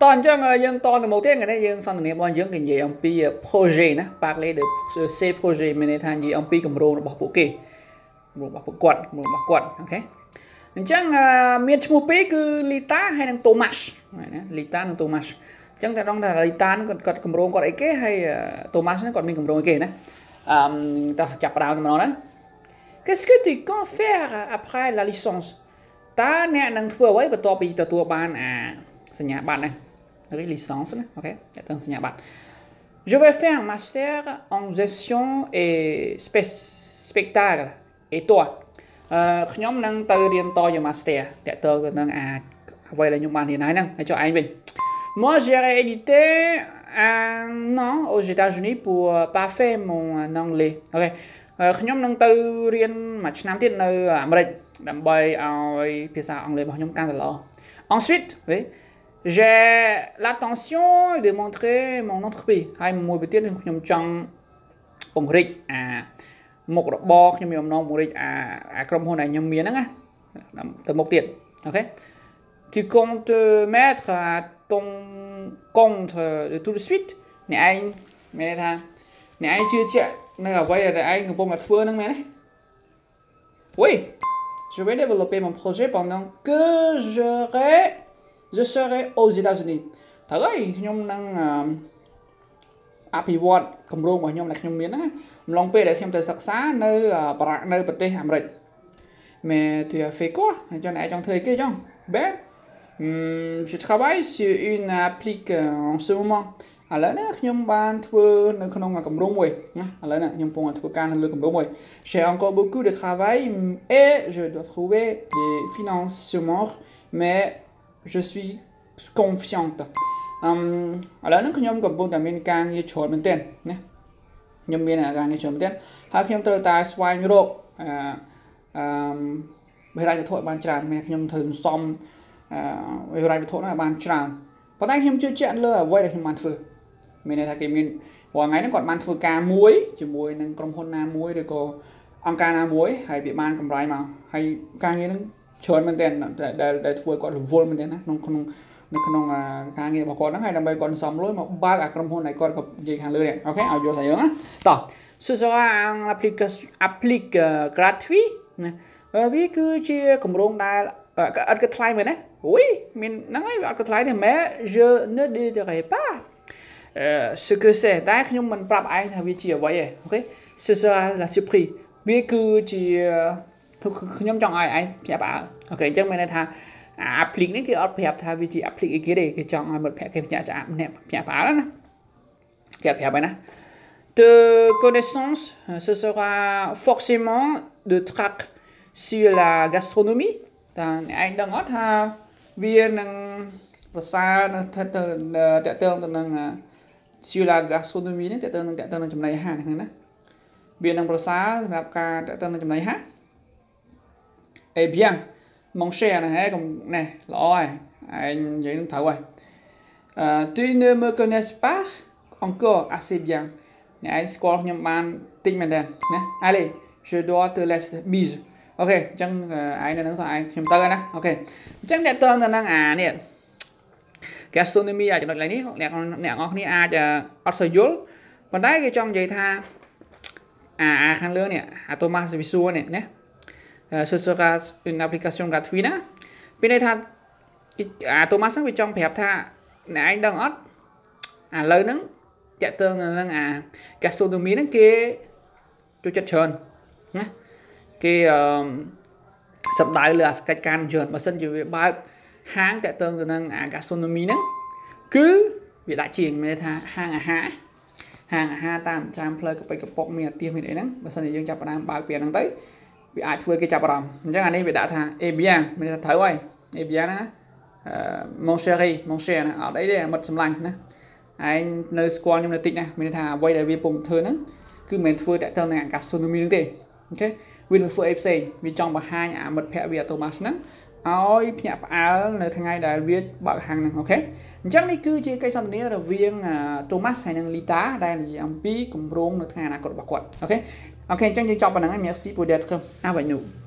ตอนจังยังตอนในโมเทนกันได้ยังสอนในบอลยังกันยังปีโปรเจกต์นะปากเลยเดี๋ยวเซฟโปรเจกต์ในทางยังปีกับโรงบอกโปเกบอกกวดบอกกวดโอเคจังเมียนชมูปีคือลิต้าให้นางโทมัสนะลิต้านางโทมัสจังแต่ต้องแต่ลิต้าก่อนกับโรงก่อนไอ้เก้ให้โทมัสนั่นก่อนมีกับโรงไอ้เก้นะต่อจับดาวมาแล้วนะ Qu'est-ce que tu comptes faire après la licence ตาเนี่ยนางเฟื่อไว้ประตัวปีตัวบ้านสัญญาบัตรนะ licence นะโอเคแต่ต้องสัญญาบัตร Je vais faire un master en gestion et spectacle et toi ខ្ញុំនឹងទៅរៀនតយក master តែទៅនឹងអ្វីដែលខ្ញុំបានរៀនហើយហ្នឹងឲ្យចុះឯងវិញ Moi j'ai édité un an aux États-Unis pour parfaire mon anglais អូខេខ្ញុំនឹងទៅរៀនមួយឆ្នាំទៀតនៅអាមេរិកដើម្បីឲ្យភាសាអង់គ្លេសរបស់ខ្ញុំកាន់តែល្អ Ensuite oui j'ai l'intention de montrer mon entreprise ហើយមួយទៅទៀតខ្ញុំចង់ពង្រីកមុខរបរខ្ញុំមានបំណងពង្រីកក្រុមហ៊ុនដែលខ្ញុំមានហ្នឹងណាទៅមុខទៀតអូខេ Tu comptes te mettre à ton compte de tout de suite អ្នកឯងមានថាអ្នកឯងជឿជាក់នៅអ្វីដែលឯងកំពុងតែធ្វើហ្នឹងមែនទេ Oui je vais développer mon projet pendant que je serai aux États-Unis ត្រូវហើយខ្ញុំនឹងអភិវឌ្ឍគម្រោងរបស់ខ្ញុំដែលខ្ញុំមានហ្នឹងអំឡុងពេលដែលខ្ញុំទៅសិក្សានៅប្រទេសអាមេរិក Mais tu as fait quoi ចង់ឯងចង់ធ្វើអីគេចង់ Ben je travaille sur une applique en ce moment ឥឡូវនេះខ្ញុំបានធ្វើនៅក្នុងគម្រោងមួយណាឥឡូវនេះខ្ញុំកំពុងធ្វើការនៅលើគម្រោងមួយ J'ai encore beaucoup de travail et je dois trouver des financements mais je suis confiante ឥឡូវនេះខ្ញុំកំពុងតែមានការងារច្រើនមែនទែនណាខ្ញុំមានការងារច្រើនមែនទែនហើយខ្ញុំត្រូវតែស្វែងរកវិរ័យវត្ថុបានច្រើនមានខ្ញុំត្រូវសំវិរ័យវត្ថុហ្នឹងបានច្រើនប៉ុន្តែខ្ញុំជឿជាក់លើអ្វីដែលខ្ញុំបានធ្វើមានន័យថាគេមានរាល់ថ្ងៃហ្នឹងគាត់បានធ្វើការមួយជាមួយនឹងក្រុមហ៊ុនណាមួយឬក៏អង្គការណាមួយហើយវាបានកម្រៃមកហើយការងារហ្នឹងច្រើនមែនទែនដែលធ្វើគាត់រវល់មែនទែនណាក្នុងការងាររបស់គាត់ហ្នឹងហើយដើម្បីគាត់សំលុយមកបើកក្រុមហ៊ុនដែលគាត់ក៏និយាយខាងលើនេះអូខេឲ្យយល់ស្អីហ្នឹងណាតោះ Ce sera un applique gratuit ណាវាគឺជាគម្រោងដែលអត់គិតថ្លៃមែនទេ Oui មានហ្នឹងហើយអត់គិតថ្លៃទេ Mais je ne dirai pas ce que c'est តែខ្ញុំមិនប្រាប់ឯងថាវាជាអ្វីទេអូខេ Ce sera la surprise វាគឺជាខ្ញុំចង់ឲ្យឯងភ្ញាក់ផ្អើលអូខេអញ្ចឹងមានន័យថា applique នេះគេអត់ប្រាប់ថាវាជា applique អីគេទេគេចង់ឲ្យមិត្តភក្តិគេភ្ញាក់ផ្អើលណាគេអត់ប្រាប់ឯណាDe connaissances, ce sera forcément de trac sur la gastronomie. តែឯងដឹងអត់ថាវានឹងប្រសើរនៅតទៅនឹង sur la gastronomie នេះតទៅនឹងចំណីអាហារហ្នឹងណាវានឹងប្រសើរសម្រាប់ការតទៅនឹងចំណីអាហារ Eh bien mon cher ណាហេណែល្អហើយឯងនិយាយនឹងត្រូវហើយTu ne me connais pas encore assez bien អ្នកឯងស្គាល់ខ្ញុំបានតិចមែនទេណា Allez je dois te laisser bise អូខេអញ្ចឹងឯងនៅនឹងសោះឯងខ្ញុំទៅហើយណាអូខេអញ្ចឹងអ្នកតើទៅនឹងនេះ gastronomy ចំណុចឡើយនេះអ្នកនរគ្នាអាចអត់សូវយល់ប៉ុន្តែគេចង់និយាយថាខាងលើនេះThomas Visual នេះណា Ce sera une application gratuite ណាពីន័យថាThomas ហ្នឹងវាចង់ប្រាប់ថាអ្នកឯងដឹងអត់ឥឡូវហ្នឹងតាក់ទងនឹងgastronomy ហ្នឹងគេចូលចិត្តច្រើនណាគេសំដៅលើកិច្ចការច្រើនបើសិនជាវាបើកហាងតាក់ទងទៅនឹងgastronomy ហ្នឹងគឺវាដាក់ជាងមានន័យថាហាងអាហារតាមតាមផ្លូវកប៉ិកប៉ុកមានអាទៀសមានអីហ្នឹងបើសិនជាយើងចាប់ផ្ដើមបើកពីហ្នឹងទៅវាអាចធ្វើគេចាប់អារម្មណ៍អញ្ចឹងអានេះវាដាក់ថា Eh bien មានន័យថាត្រូវហើយ Eh bien ណាmon chéri mon cher ណាអត់អីទេមិត្តសម្លាញ់ណាឯងនៅស្គាល់ខ្ញុំនៅតិចណាមានន័យថាអ្វីដែលវាពុំធ្វើហ្នឹងគឺមិនមែនធ្វើតាក់ទងនឹងgastronomy ហ្នឹងទេអូខេវានឹងធ្វើអីផ្សេងវាចង់បង្ហាញមិត្តភក្តិវាThomasហ្នឹងឲ្យភ្ញាក់ផ្អើលនៅថ្ងៃដែលវាបើកហាងហ្នឹងអូខេអញ្ចឹងនេះគឺជាកិច្ចសន្ទនារវាងThomas ហើយនិង Lita ដែលនិយាយអំពីគម្រោងនៅថ្ងៃអនាគតរបស់គាត់អូខេអញ្ចឹងយើងចប់ប៉ុណ្្នឹងហើយ Merci pour d'être avec nous